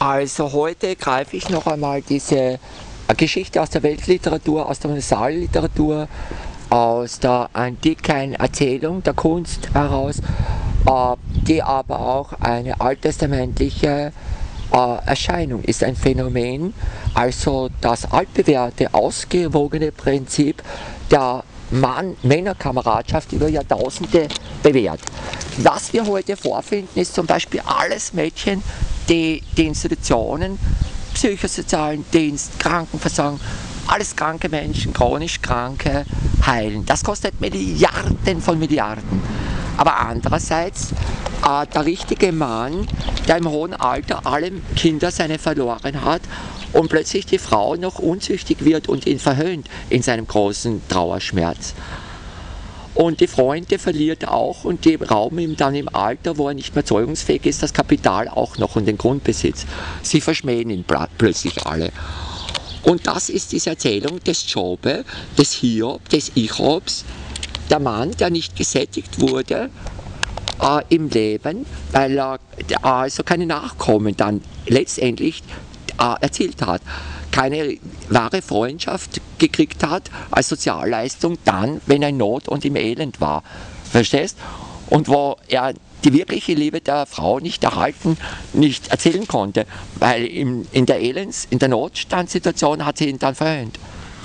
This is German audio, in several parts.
Also heute greife ich noch einmal diese Geschichte aus der Weltliteratur, aus der Universalliteratur, aus der antiken Erzählung der Kunst heraus, die aber auch eine alttestamentliche Erscheinung ist, ein Phänomen, also das altbewährte, ausgewogene Prinzip der Männerkameradschaft über Jahrtausende bewährt. Was wir heute vorfinden, ist zum Beispiel alles Mädchen, die Institutionen, psychosozialen Dienst, Krankenversorgung, alles kranke Menschen, chronisch Kranke heilen. Das kostet Milliarden von Milliarden. Aber andererseits, der richtige Mann, der im hohen Alter alle Kinder seine verloren hat und plötzlich die Frau noch unzüchtig wird und ihn verhöhnt in seinem großen Trauerschmerz. Und die Freunde verliert auch und die rauben ihm dann im Alter, wo er nicht mehr zeugungsfähig ist, das Kapital auch noch und den Grundbesitz. Sie verschmähen ihn plötzlich alle. Und das ist diese Erzählung des Jobe, des Hiob, des Ichobs, der Mann, der nicht gesättigt wurde im Leben, weil er also keine Nachkommen dann letztendlich erzielt hat, keine wahre Freundschaft gekriegt hat als Sozialleistung dann, wenn er in Not und im Elend war. Verstehst? Und wo er die wirkliche Liebe der Frau nicht erhalten, nicht erzählen konnte, weil in der Notstandssituation hat sie ihn dann verhöhnt.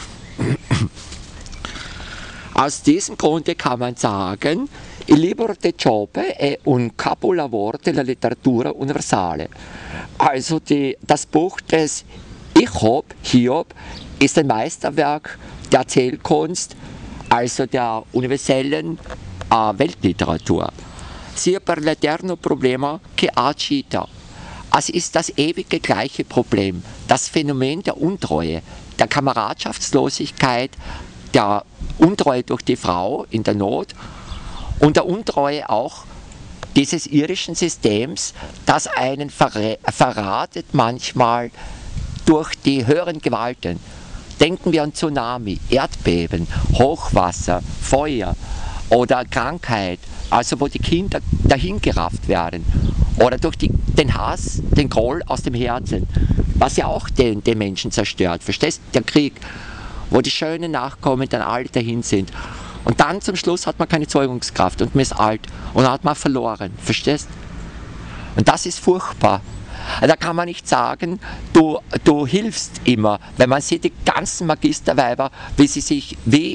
Aus diesem Grunde kann man sagen, il libro de Giobbe è un capolavoro della letteratura universale. Also das Buch des Hiob ist ein Meisterwerk der Erzählkunst, also der universellen Weltliteratur. Sia per l'eterno problema che agita. Es ist das ewige gleiche Problem, das Phänomen der Untreue, der Kameradschaftslosigkeit, der Untreue durch die Frau in der Not und der Untreue auch dieses irdischen Systems, das einen verratet manchmal durch die höheren Gewalten. Denken wir an Tsunami, Erdbeben, Hochwasser, Feuer oder Krankheit, also wo die Kinder dahingerafft werden. Oder durch den Hass, den Groll aus dem Herzen, was ja auch den Menschen zerstört. Verstehst du? Der Krieg, wo die schönen Nachkommen dann alle dahin sind. Und dann zum Schluss hat man keine Zeugungskraft und man ist alt und dann hat man verloren. Verstehst? Und das ist furchtbar. Da kann man nicht sagen, du hilfst immer, wenn man sieht die ganzen Magisterweiber, wie sie sich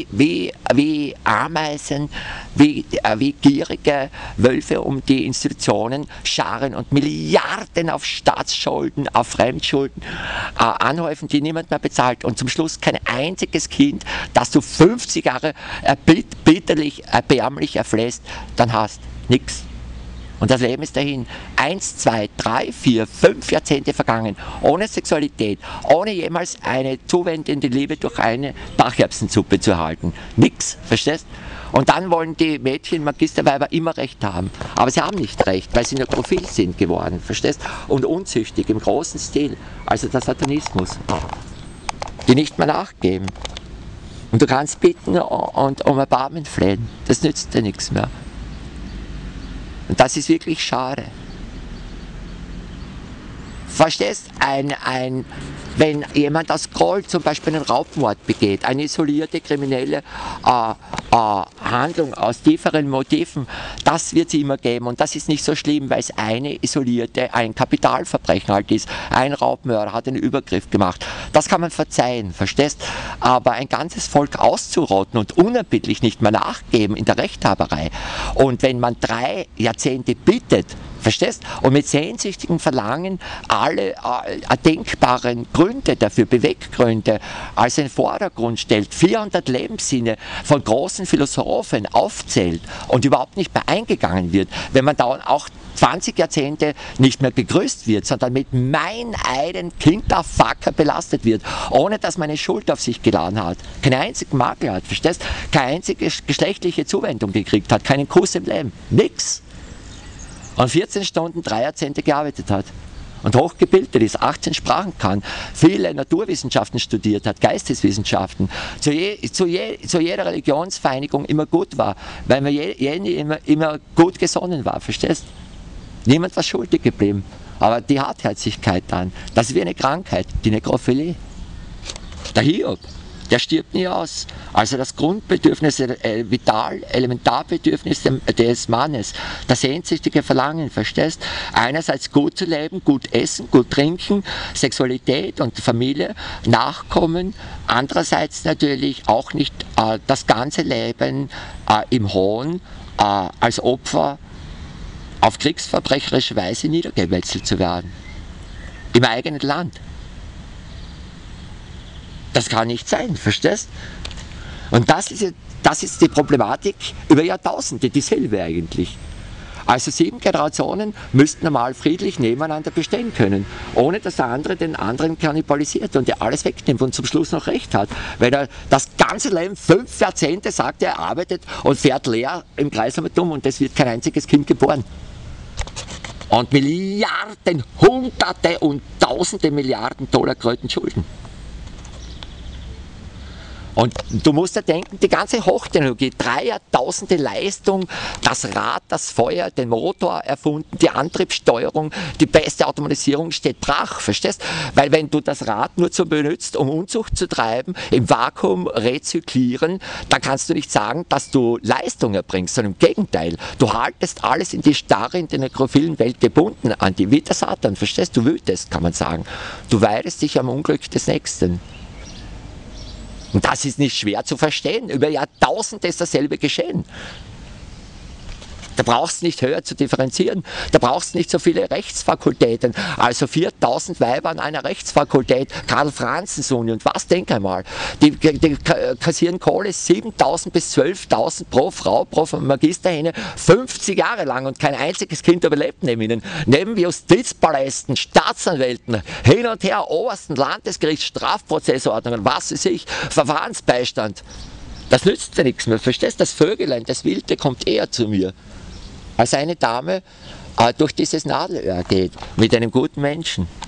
wie Ameisen, wie gierige Wölfe um die Institutionen scharen und Milliarden auf Staatsschulden, auf Fremdschulden anhäufen, die niemand mehr bezahlt und zum Schluss kein einziges Kind, das du 50 Jahre bitterlich, erbärmlich erflässt, dann hast nichts. Und das Leben ist dahin. 1, 2, 3, 4, 5 Jahrzehnte vergangen, ohne Sexualität, ohne jemals eine zuwendende Liebe durch eine Bacherbsensuppe zu erhalten. Nix, verstehst? Und dann wollen die Mädchen, Magisterweiber immer Recht haben. Aber sie haben nicht Recht, weil sie nekrophil sind geworden, verstehst? Und unzüchtig, im großen Stil. Also der Satanismus. Die nicht mehr nachgeben. Und du kannst bitten und um Erbarmen flehen. Das nützt dir nichts mehr. Und das ist wirklich schade. Verstehst? Wenn jemand aus Groll zum Beispiel einen Raubmord begeht, eine isolierte kriminelle Handlung aus tieferen Motiven, das wird es immer geben und das ist nicht so schlimm, weil es ein Kapitalverbrechen halt ist. Ein Raubmörder hat einen Übergriff gemacht. Das kann man verzeihen, verstehst? Aber ein ganzes Volk auszurotten und unerbittlich nicht mehr nachgeben in der Rechthaberei und wenn man 3 Jahrzehnte bittet, verstehst? Und mit sehnsüchtigem Verlangen alle denkbaren Gründe dafür, Beweggründe, als in den Vordergrund stellt, 400 Lebenssinne von großen Philosophen aufzählt und überhaupt nicht mehr eingegangen wird, wenn man da auch 20 Jahrzehnte nicht mehr begrüßt wird, sondern mit Meineiden Kinderfucker belastet wird, ohne dass man eine Schuld auf sich geladen hat, keinen einzigen Makel hat, verstehst? Keine einzige geschlechtliche Zuwendung gekriegt hat, keinen Kuss im Leben, nix. Und 14 Stunden 3 Jahrzehnte gearbeitet hat und hochgebildet ist, 18 Sprachen kann, viele Naturwissenschaften studiert hat, Geisteswissenschaften, zu jeder Religionsvereinigung immer gut war, weil man immer gut gesonnen war, verstehst? Niemand war schuldig geblieben. aber die Hartherzigkeit dann, das ist wie eine Krankheit, die Nekrophilie. Der Hiob, der stirbt nie aus. Also das Grundbedürfnis, vital, Elementarbedürfnis des Mannes, das sehnsüchtige Verlangen, verstehst? Einerseits gut zu leben, gut essen, gut trinken, Sexualität und Familie, Nachkommen. Andererseits natürlich auch nicht das ganze Leben im Hohn als Opfer auf kriegsverbrecherische Weise niedergewechselt zu werden. Im eigenen Land. Das kann nicht sein, verstehst? Und das ist die Problematik über Jahrtausende, dieselbe eigentlich. Also 7 Generationen müssten normal friedlich nebeneinander bestehen können, ohne dass der andere den anderen kannibalisiert und der alles wegnimmt und zum Schluss noch recht hat. Weil er das ganze Leben, 5 Jahrzehnte sagt, er arbeitet und fährt leer im Kreis dumm und es wird kein einziges Kind geboren. Und Milliarden, Hunderte und Tausende Milliarden Dollar Kröten Schulden. Und du musst ja denken, die ganze Hochtechnologie, 3 Jahrtausende Leistung, das Rad, das Feuer, den Motor erfunden, die Antriebssteuerung, die beste Automatisierung steht brach, verstehst? Weil wenn du das Rad nur so benutzt, um Unzucht zu treiben, im Vakuum rezyklieren, dann kannst du nicht sagen, dass du Leistung erbringst, sondern im Gegenteil. Du haltest alles in die Starre, in der nekrophilen Welt gebunden an die, wie der Satan, verstehst? Du wütest, kann man sagen. Du weidest dich am Unglück des Nächsten. Und das ist nicht schwer zu verstehen. Über Jahrtausende ist dasselbe geschehen. Da brauchst du nicht höher zu differenzieren. Da brauchst du nicht so viele Rechtsfakultäten. Also 4000 Weiber an einer Rechtsfakultät, Karl-Franzens-Uni und was, denk einmal. Die kassieren Kohle 7000 bis 12.000 pro Frau, pro Magisterhähne, 50 Jahre lang und kein einziges Kind überlebt neben ihnen. Neben Justizpalästen, Staatsanwälten, hin und her, obersten Landesgericht, Strafprozessordnungen, was weiß ich, Verfahrensbeistand. Das nützt dir nichts mehr, verstehst? Das Vögelein, das Wilde kommt eher zu mir, als eine Dame durch dieses Nadelöhr geht, mit einem guten Menschen.